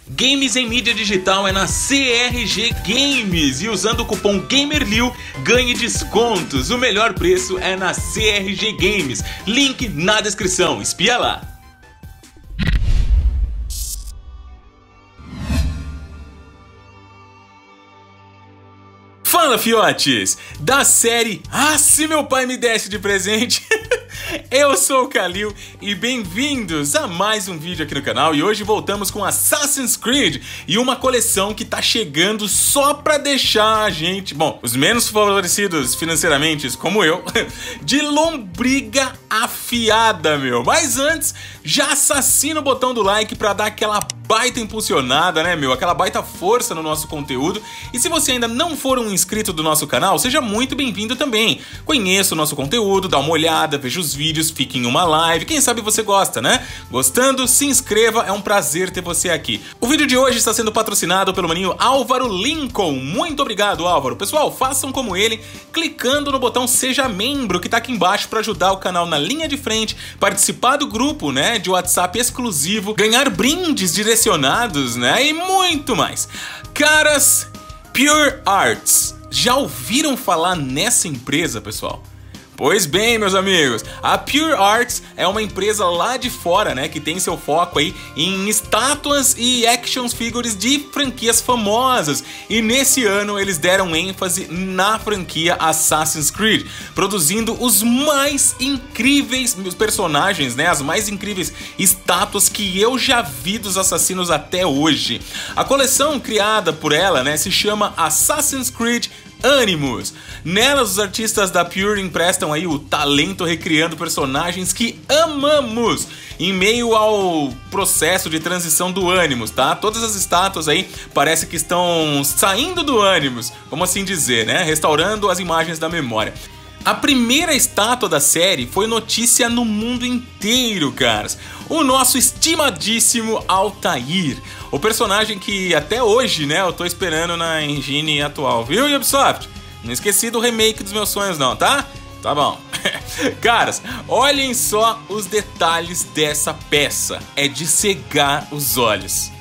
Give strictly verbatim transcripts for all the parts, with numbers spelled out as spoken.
Games em mídia digital é na C R G Games e usando o cupom GAMERLIU ganhe descontos. O melhor preço é na C R G Games. Link na descrição, espia lá. Fala, fiotes! Da série Ah, se meu pai me desse de presente, eu sou o Kalil e bem-vindos a mais um vídeo aqui no canal. E hoje voltamos com Assassin's Creed e uma coleção que tá chegando só pra deixar a gente, bom, os menos favorecidos financeiramente, como eu, de lombriga afiada, meu. Mas antes, já assassina o botão do like pra dar aquela baita impulsionada, né, meu? Aquela baita força no nosso conteúdo. E se você ainda não for um inscrito do nosso canal, seja muito bem-vindo também. Conheça o nosso conteúdo, dá uma olhada, veja os vídeos, fique em uma live. Quem sabe você gosta, né? Gostando, se inscreva, é um prazer ter você aqui. O vídeo de hoje está sendo patrocinado pelo maninho Álvaro Lincoln. Muito obrigado, Álvaro. Pessoal, façam como ele, clicando no botão Seja Membro, que tá aqui embaixo para ajudar o canal na linha de frente, participar do grupo, né, de WhatsApp exclusivo, ganhar brindes direcionados, né, e muito mais. Caras, Pure Arts, já ouviram falar nessa empresa, pessoal? Pois bem, meus amigos, a Pure Arts é uma empresa lá de fora, né, que tem seu foco aí em estátuas e action figures de franquias famosas. E nesse ano eles deram ênfase na franquia Assassin's Creed, produzindo os mais incríveis personagens, né, as mais incríveis estátuas que eu já vi dos assassinos até hoje. A coleção criada por ela, né, se chama Assassin's Creed Animus. Nelas os artistas da Pure emprestam aí o talento recriando personagens que amamos em meio ao processo de transição do Animus, tá? Todas as estátuas aí parece que estão saindo do Animus, vamos assim dizer, né? Restaurando as imagens da memória. A primeira estátua da série foi notícia no mundo inteiro, caras. O nosso estimadíssimo Altair, o personagem que até hoje, né, eu tô esperando na engine atual, viu, Ubisoft? Não esqueci do remake dos meus sonhos não, tá? Tá bom. Caras, olhem só os detalhes dessa peça. É de cegar os olhos.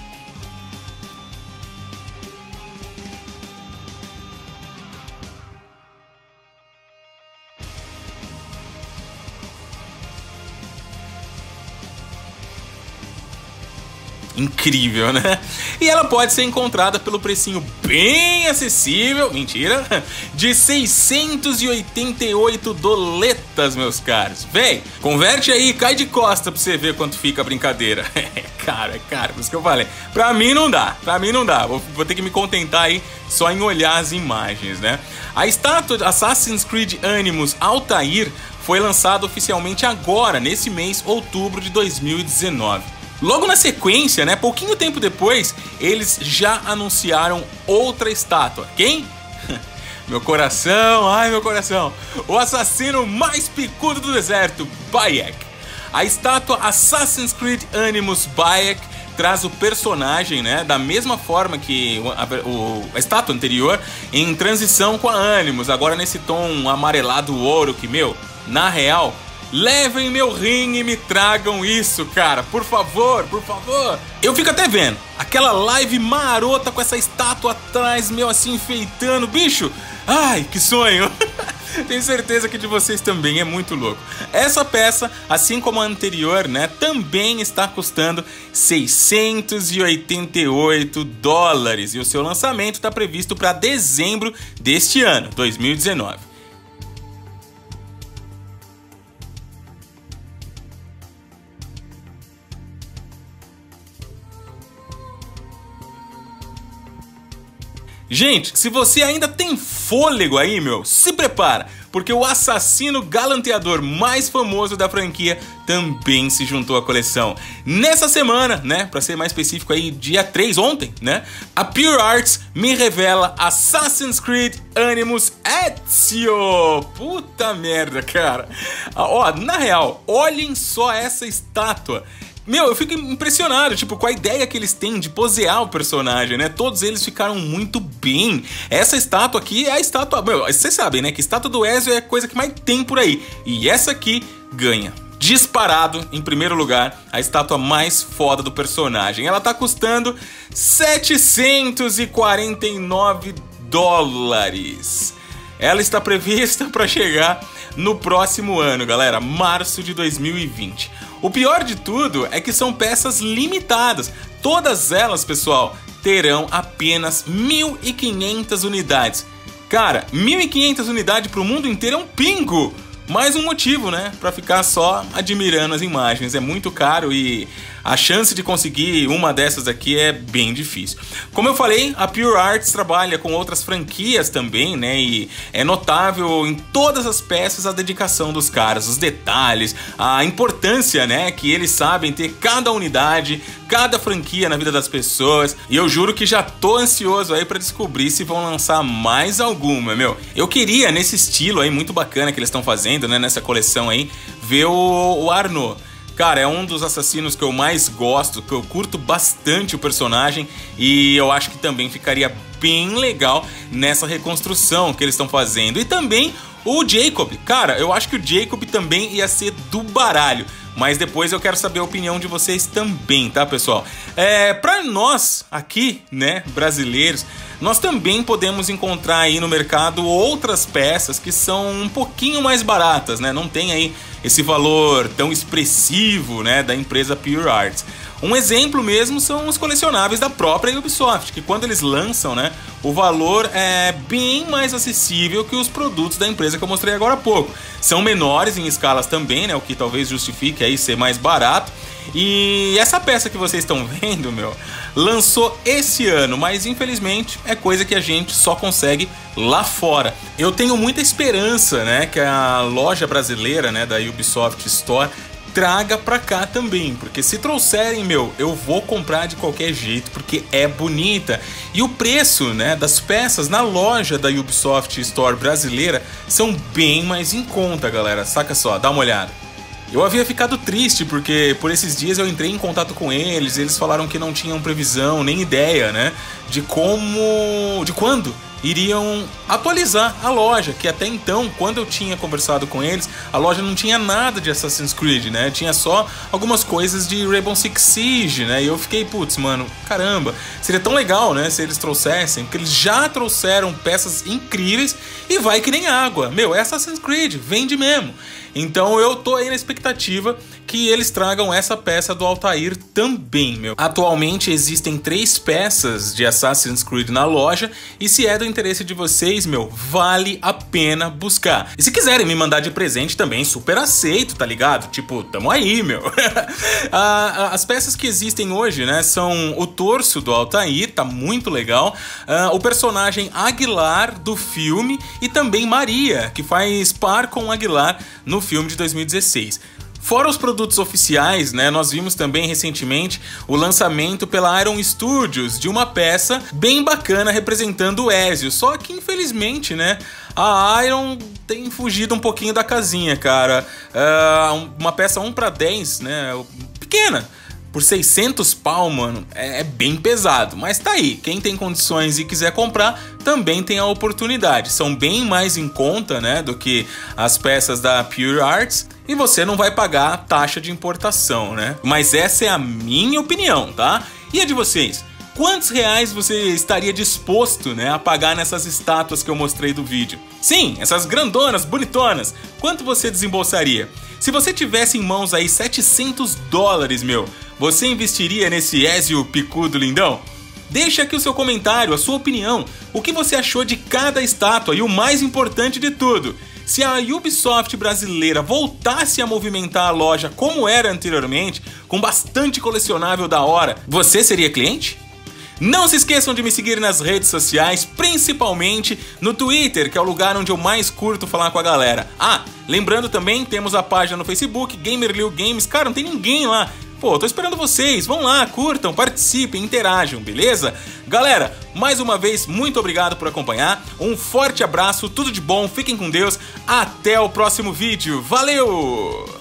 Incrível, né? E ela pode ser encontrada pelo precinho bem acessível, mentira, de seiscentos e oitenta e oito doletas, meus caros. Véi, converte aí e cai de costa pra você ver quanto fica a brincadeira. Cara, cara, por isso que eu falei. Pra mim não dá, pra mim não dá. Vou, vou ter que me contentar aí só em olhar as imagens, né? A estátua de Assassin's Creed Animus Altair foi lançada oficialmente agora, nesse mês, outubro de dois mil e dezenove. Logo na sequência, né, pouquinho tempo depois, eles já anunciaram outra estátua. Quem? Meu coração, ai meu coração. O assassino mais picudo do deserto, Bayek. A estátua Assassin's Creed Animus Bayek traz o personagem, né, da mesma forma que a, o, a estátua anterior, em transição com a Animus, agora nesse tom amarelado ouro que, meu, na real... Levem meu rim e me tragam isso, cara, por favor, por favor. Eu fico até vendo aquela live marota com essa estátua atrás, meu, assim, enfeitando, bicho. Ai, que sonho. Tenho certeza que de vocês também, é muito louco. Essa peça, assim como a anterior, né, também está custando seiscentos e oitenta e oito dólares. E o seu lançamento está previsto para dezembro deste ano, dois mil e dezenove. Gente, se você ainda tem fôlego aí, meu, se prepara, porque o assassino galanteador mais famoso da franquia também se juntou à coleção. Nessa semana, né, pra ser mais específico aí, dia três, ontem, né, a Pure Arts me revela Assassin's Creed Animus Ezio. Puta merda, cara. Ó, na real, olhem só essa estátua. Meu, eu fico impressionado, tipo, com a ideia que eles têm de posear o personagem, né? Todos eles ficaram muito bem. Essa estátua aqui é a estátua... Meu, vocês sabem, né? Que estátua do Ezio é a coisa que mais tem por aí. E essa aqui ganha disparado, em primeiro lugar, a estátua mais foda do personagem. Ela tá custando setecentos e quarenta e nove dólares. Ela está prevista para chegar no próximo ano, galera, março de dois mil e vinte. O pior de tudo é que são peças limitadas. Todas elas, pessoal, terão apenas mil e quinhentas unidades. Cara, mil e quinhentas unidades para o mundo inteiro é um pingo. Mais um motivo, né, para ficar só admirando as imagens. É muito caro e a chance de conseguir uma dessas aqui é bem difícil. Como eu falei, a Pure Arts trabalha com outras franquias também, né, e é notável em todas as peças a dedicação dos caras, os detalhes, a importância, né, que eles sabem ter cada unidade, cada franquia na vida das pessoas. E eu juro que já tô ansioso aí para descobrir se vão lançar mais alguma, meu. Eu queria, nesse estilo aí muito bacana que eles estão fazendo, né, nessa coleção aí, ver o, o Arnaud. Cara, é um dos assassinos que eu mais gosto, que eu curto bastante o personagem e eu acho que também ficaria bem legal nessa reconstrução que eles estão fazendo. E também o Jacob. Cara, eu acho que o Jacob também ia ser do baralho. Mas depois eu quero saber a opinião de vocês também, tá, pessoal? É, pra nós aqui, né, brasileiros, nós também podemos encontrar aí no mercado outras peças que são um pouquinho mais baratas, né? Não tem aí esse valor tão expressivo, né, da empresa Pure Arts. Um exemplo mesmo são os colecionáveis da própria Ubisoft, que quando eles lançam, né, o valor é bem mais acessível que os produtos da empresa que eu mostrei agora há pouco. São menores em escalas também, né, o que talvez justifique aí ser mais barato. E essa peça que vocês estão vendo, meu, lançou esse ano, mas infelizmente é coisa que a gente só consegue lá fora. Eu tenho muita esperança, né, que a loja brasileira, né, da Ubisoft Store traga pra cá também, porque se trouxerem, meu, eu vou comprar de qualquer jeito, porque é bonita. E o preço, né, das peças na loja da Ubisoft Store brasileira são bem mais em conta, galera. Saca só, dá uma olhada. Eu havia ficado triste porque por esses dias eu entrei em contato com eles, eles falaram que não tinham previsão, nem ideia, né, de como, de quando iriam atualizar a loja, que até então, quando eu tinha conversado com eles, a loja não tinha nada de Assassin's Creed, né? Tinha só algumas coisas de Rainbow Six Siege, né? E eu fiquei, putz, mano, caramba, seria tão legal, né, se eles trouxessem, porque eles já trouxeram peças incríveis e vai que nem água. Meu, é Assassin's Creed, vende mesmo. Então eu tô aí na expectativa que eles tragam essa peça do Altair também, meu. Atualmente existem três peças de Assassin's Creed na loja e se é do interesse de vocês, meu, vale a pena buscar. E se quiserem me mandar de presente também, super aceito, tá ligado? Tipo, tamo aí, meu. As peças que existem hoje, né, são o torso do Altair, tá muito legal, o personagem Aguilar do filme e também Maria, que faz par com Aguilar no filme de dois mil e dezesseis. Fora os produtos oficiais, né, nós vimos também recentemente o lançamento pela Iron Studios de uma peça bem bacana representando o Ezio, só que infelizmente, né, a Iron tem fugido um pouquinho da casinha, cara. Uh, uma peça um para dez, né, pequena, por seiscentos pau, mano, é, é bem pesado. Mas tá aí, quem tem condições e quiser comprar, também tem a oportunidade. São bem mais em conta, né, do que as peças da Pure Arts. E você não vai pagar a taxa de importação, né? Mas essa é a minha opinião, tá? E a de vocês? Quantos reais você estaria disposto, né, a pagar nessas estátuas que eu mostrei do vídeo? Sim, essas grandonas, bonitonas. Quanto você desembolsaria? Se você tivesse em mãos aí setecentos dólares, meu, você investiria nesse Ezio picudo lindão? Deixa aqui o seu comentário, a sua opinião. O que você achou de cada estátua? E o mais importante de tudo, se a Ubisoft brasileira voltasse a movimentar a loja como era anteriormente, com bastante colecionável da hora, você seria cliente? Não se esqueçam de me seguir nas redes sociais, principalmente no Twitter, que é o lugar onde eu mais curto falar com a galera. Ah, lembrando também, temos a página no Facebook, Gamerliu Games. Cara, não tem ninguém lá. Pô, tô esperando vocês. Vão lá, curtam, participem, interajam, beleza? Galera, mais uma vez, muito obrigado por acompanhar. Um forte abraço, tudo de bom, fiquem com Deus. Até o próximo vídeo. Valeu!